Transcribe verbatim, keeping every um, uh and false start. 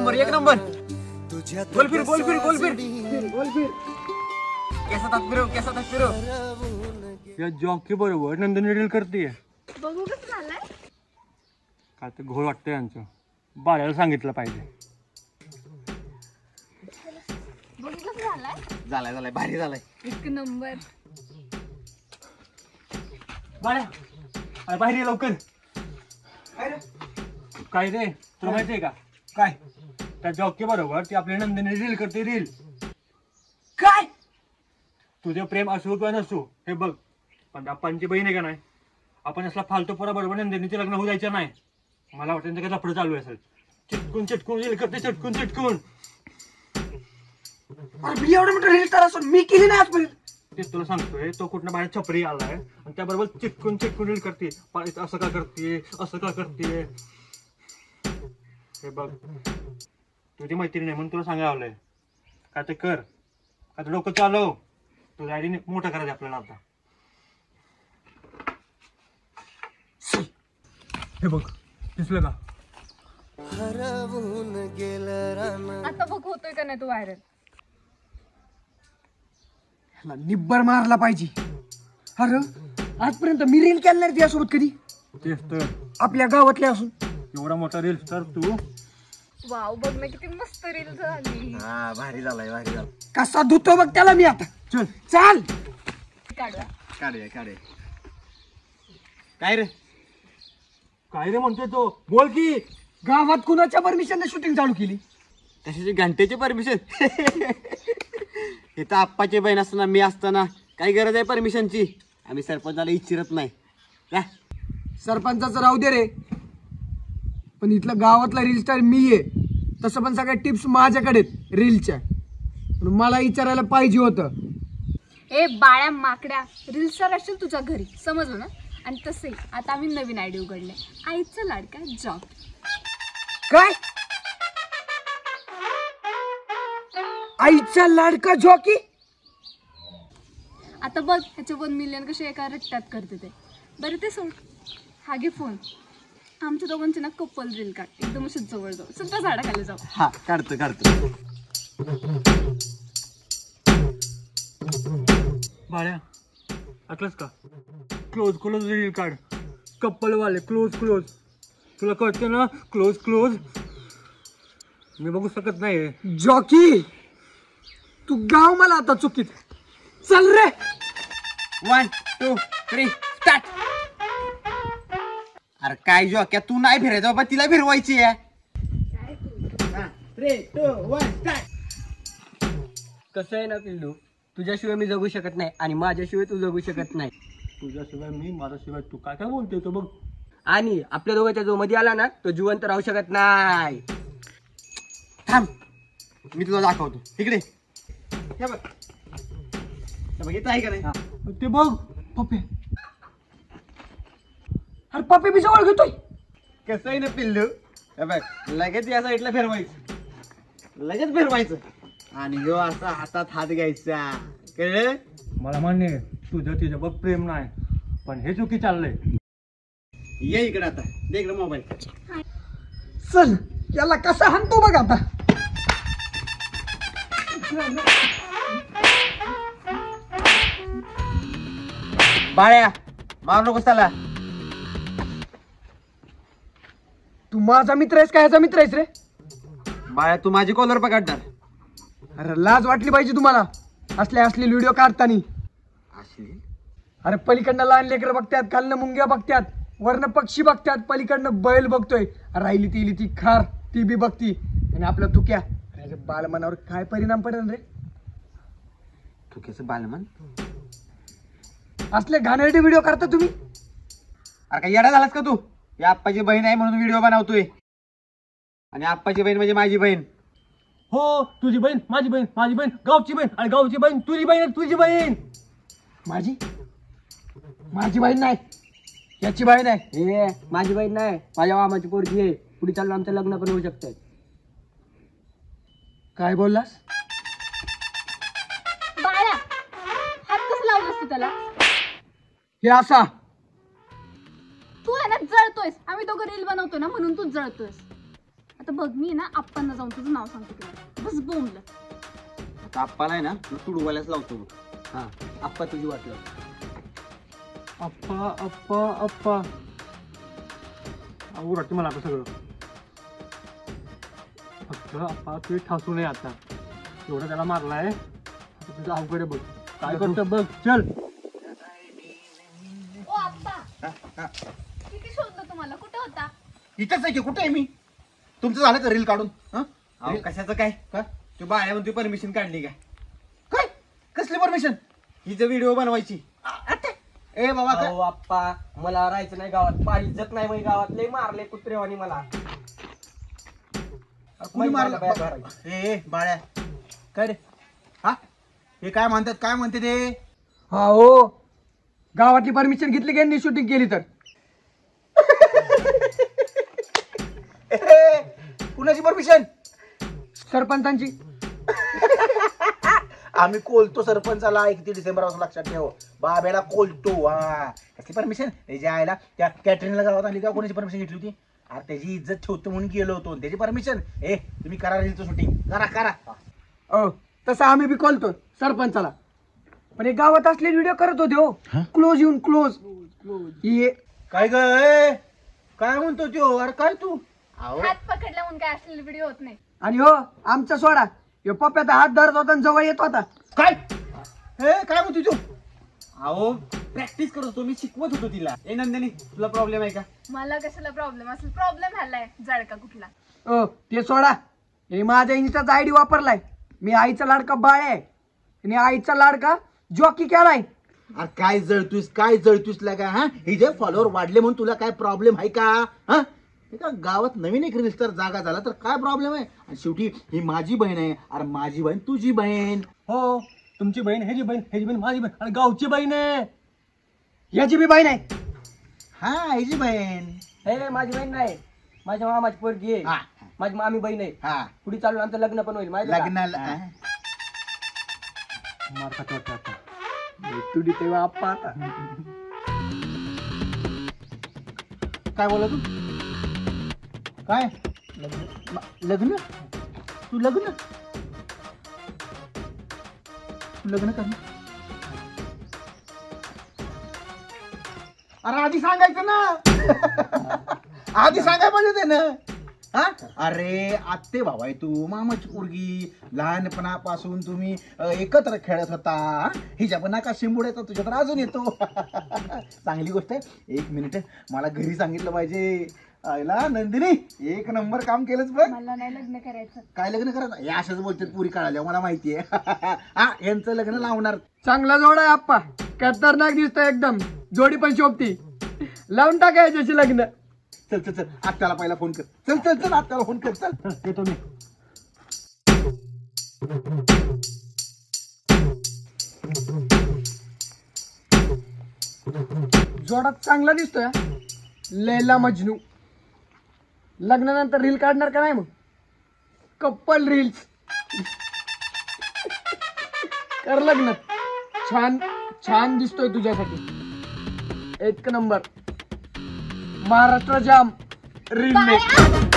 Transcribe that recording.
Number एक number. गोल फिर गोल फिर गोल फिर गोल फिर कैसा था फिरो कैसा था फिरो. या जॉकी बरोबर नंदिनी रील करते. बघू कसं झालंय. काय ते घोळ वाटतं यांचं. बाळाला सांगितलं पाहिजे. बघू कसं झालंय. झालाय झालाय भारी झालाय एक नंबर. बाळा अरे बाहेर ये लवकर. काय रे तुला माहितीये का काय त्या जॉकी बरोबर ती आपल्या नंदिनी रील करते रील. काय तुझे प्रेम असो किंवा नसो हे बघ पण आपणची बहीण आहे का नाही आपण असला फालतू पोरा बरोबर नंदिनीचे लग्न होऊ द्यायचं नाही. मला वाटतं त्यांचं लफडं चालू आहे असेल. चिटकून चिटकून रील करते चिटकून चिटकून. मी एवढं मोठं रील करा असून मी केली नाही आजपर्यंत. ते तुला सांगतोय तो कुठनं बाहेर छपरी आलाय आणि त्याबरोबर चिटकून चिटकून रील करते. असं का करते असं का करते. हे बघ तुझी मैत्रीण आहे म्हणून तुला सांगायला आलंय काय ते कर काय ते डोकं चालव. तुझ्या आईने मोठं करायचं आपल्याला आता. हे बघ दिसलं का. आता बघ होतोय का नाही तू व्हायरल. निब्बर मारला पाहिजे. अरे आजपर्यंत मी रील केलं नाही त्यासोबत कधी. तेच तर आपल्या गावातले असून एवढा मोठा रील तर तू. वाव बघ ना किती मस्त रील झाली. हा भारी झालाय भारी झाला. कसा धुतो बघ त्याला मी आता. चल चाल काढूया काढूया काढूया. काय रे काय रे म्हणतोय तो बोल की. गावात कुणाच्या परमिशनने शूटिंग चालू केली. कशाची घंटेची परमिशन. इथं आप्पाची बहीण असताना मी असताना काय गरज आहे परमिशनची. आम्ही सरपंचाला इच्छिरत नाही का. सरपंचाचं राहू दे रे पण इथलं गावातला रील स्टार मी आहे. तसं पण सगळ्या टिप्स माझ्याकडे रीलच्या. मला विचारायला पाहिजे होतं. ए बाळ्या माकड्या रील स्टार असतील तुझ्या घरी समजलं ना. आणि तसे आता आम्ही नवीन आयडिया उघडले आईचा लाडका जॉब. काय आईचा लाडका जॉकी. आता बघ ह्याचे वन मिलियन कसे एका रट्ट्यात करते ते. बरं ते सोड. हा घे फोन. आमच्या दोघांची ना कपल रील काढ एकदम अशी जवळ जाऊ सुद्धा झाडाखाली जाऊ. हा काढतो काढतो. बाळ्या आटलंच का. क्लोज क्लोज रील काढ. कप्पल वाले क्लोज क्लोज. तुला कळतं ना क्लोज क्लोज. मी बघू शकत नाही. जॉकी तू गाव मला आता चुकीत. चल रे. One two three start. अरे काय जॉक्या तू नाही फिरायचं बाबा तिला फिरवायची आहे. Three two one start. कसं आहे ना पिल्लू तुझ्याशिवाय मी जगू शकत नाही आणि माझ्याशिवाय तू जगू शकत नाही. तुझ्याशिवाय मी माझ्याशिवाय तू. काय काय बोलतोय तो बघ. आणि आपल्या दोघांच्या जो मध्ये आला ना तो जिवंत राहू शकत नाही. थांब मी तुला दाखवतो इकडे. हे बघ हे बघ इथं आहे का नाही. ते बघ पप्पे. अरे पप्पे मी जवळ घेतोय. कसं आहे ना पिल्लू हे बघ लगेच या साईडला फिरवायचं लगेच फिरवायचं आणि ह्यो असा हातात हात घ्यायचा कळलं. मला मान्य आहे तुझं तिचं बघ प्रेम नाही पण हे चुकी चाललंय. ये इकडे आता दे इकडे मोबाईल. चल याला कसा हाणतो बघ आता. बाळ्या मारू नकोस त्याला. तू माझा मित्र आहेस का ह्याचा मित्र आहेस रे. बाळ्या तू माझी कॉलर पकडणार. अरे लाज वाटली पाहिजे तुम्हाला असले असले व्हिडिओ काढतानी. अरे पलीकडनं लहान लेकर बघतात खालनं मुंग्या बघतात वरनं पक्षी बघतात पलीकडनं बैल बघतोय. राहिली ती ती खार ती बी बघती आणि आपल्या तुक्या बालमनावर काय परिणाम पडेल रे. तुक्याचं बालमन असले घाणेरडे व्हिडिओ करता तुम्ही. अरे काय येडा झालास का तू. या आप्पाची बहीण आहे म्हणून व्हिडिओ बनवतोय आणि आप्पाची बहीण म्हणजे माझी बहीण. हो तुझी बहीण माझी बहीण माझी बहीण गावची बहीण आणि गावची बहीण तुझी बहीण तुझी बहीण. माझी माझी बहीण नाही याची बहीण आहे. हे माझी बहीण नाही माझ्या मामाची पोरगी आहे. पुढे चालून आमचं लग्न पण होऊ शकतंय. काय बोललास. बाळ्या हात कसं लावलंस तू त्याला. हे असा तू आहे ना जळतोयस. आम्ही दोघं रील बनवतो ना म्हणून तू जळतोयस. आता बघ मी ना आप्पांना जाऊन तुझं नाव सांगतो तुला, बस बोंबलं. आता आप्पाला आहे ना तू तुडवायलाच लावतो बघ. हा आप्पा तुझी वाट लाव. अप्पा अप्पा अप्पा अवघड वाटतं मला आता सगळं. फक्त अप्पा तू ठासू नये आता, एवढा त्याला मारलाय. आता तुझं अवघड आहे बघ, काय करतो बघ. चल ओ आप्पा, किती शोधलं तुम्हाला, कुठे होता? इथंच आहे की, कुठे आहे मी? तुमचं झालं का रील काढून? हं? अहो कशाचं काय काय तू बाळ्या म्हणतो परमिशन काढली काय? काय कसली परमिशन? हिचं व्हिडिओ बनवायची. ए बाबा काय अहो आप्पा, मला राहायचं नाही गावात, पाणी इज्जत नाही मग गावात, लय मारले कुत्रेवानी मला. कुणी मारलं? बाया घरात. ए ए, बाळ्या काय रे? हा हे काय म्हणतात, काय म्हणते ते? हा हो, गावातली परमिशन घेतली की यांनी शूटिंग केली तर. ए, कुणाची परमिशन? सरपंचांची. आम्ही कोलतो सरपंचाला एकतीस डिसेंबर पासून, लक्षात ठेव. बाब्याला कोलतो. हा कसली परमिशन? त्याच्या आईला त्या कॅटरिंगला गावात आली का, कोणाची परमिशन घेतली होती? अरे त्याची इज्जत ठेवतो म्हणून गेलो होतो, त्याची परमिशन. ए तुम्ही करा रीलचं शूटिंग, करा करा. अ तसं आम्ही बी कॉलतो सरपंचाला, पण हे गावात असले व्हिडिओ करत होते हो, क्लोज येऊन क्लोज. ये काय ग ए? काय म्हणतो त्यो? अरे काय तू? अहो हात पकडला म्हणून काय असलेले व्हिडिओ होत नाही. आणि हो आमचा सोडा, हे पप्प्याचा हात धरत होता आणि जवळ येत होता. काय ए काय म्हणतो तू? अहो प्रॅक्टिस करत होतो मी, शिकवत होतो तिला. ए नंदिनी तुला प्रॉब्लेम आहे का? मला कशाला प्रॉब्लेम असेल, प्रॉब्लेम झालाय जळका कुठला. अ ते सोडा, हे माझ्या इंस्टाचा आयडी वापरलाय. मी आईचा लाडका बाळ आहे आणि आईचा लाडका जॉकी केलाय. अरे काय जळतोस, काय जळतोस लागा? हा हे जे फॉलोअर वाढले म्हणून तुला काय प्रॉब्लेम आहे का? हा हे का गावात नवीन एक रील स्टार जागा झाला तर काय प्रॉब्लेम आहे? आणि शेवटी ही माझी बहीण आहे. अरे माझी बहीण तुझी बहीण. हो, तुमची बहीण, ह्याची बहीण, ह्याची बहीण, माझी बहीण आणि गावची बहीण आहे. याची बी बहीण आहे. हा हिची बहीण. हे माझी बहीण नाही, माझ्या मामाची पोरगी आहे. हा माझी मामी बहीण आहे. हा पुढे चालून आमचं लग्न पण होईल माहिती आहे का? लग्नाला हा. मार खातो वाटतं आता. तुडी तेव्हा आप्पा आता. काय बोला तू? काय लग्न? लग्न तू लग्न तू लग्न कर. अरे आधी सांगायचं ना. आधी सांगाय पाहिजे ते ना. हा अरे आत्ते भाऊ आहे तू, मामाची पोरगी, लहानपणापासून तुम्ही अ, एकत्र खेळत होता. हिच्या पण नाका शिंबूड येतो, तुझ्या तर अजून येतो. चांगली गोष्ट आहे. एक मिनिट, मला घरी सांगितलं पाहिजे. आयला नंदिनी एक नंबर काम केलंच बघ. मला नाही लग्न करायचं. काय लग्न करायचं? या अशाच बोलतात पुरी कळाल्या, मला माहितीये. हा यांचं लग्न लावणार. चांगला जोड आहे आप्पा, खतरनाक दिसतोय एकदम, जोडी पण शोभती. लावून टाकायची लग्न. चल चल चल आत्याला पहिला फोन कर. चल चल चल आत्याला फोन कर. चल येतो मी. जोडा चांगला दिसतोय हा. लैला मजनू. लग्नानंतर रील काढणार का नाही मग? Couple reels. कर लग्न. छान छान दिसतोय तुझ्यासाठी. एक नंबर. महाराष्ट्र जाम रील बाया!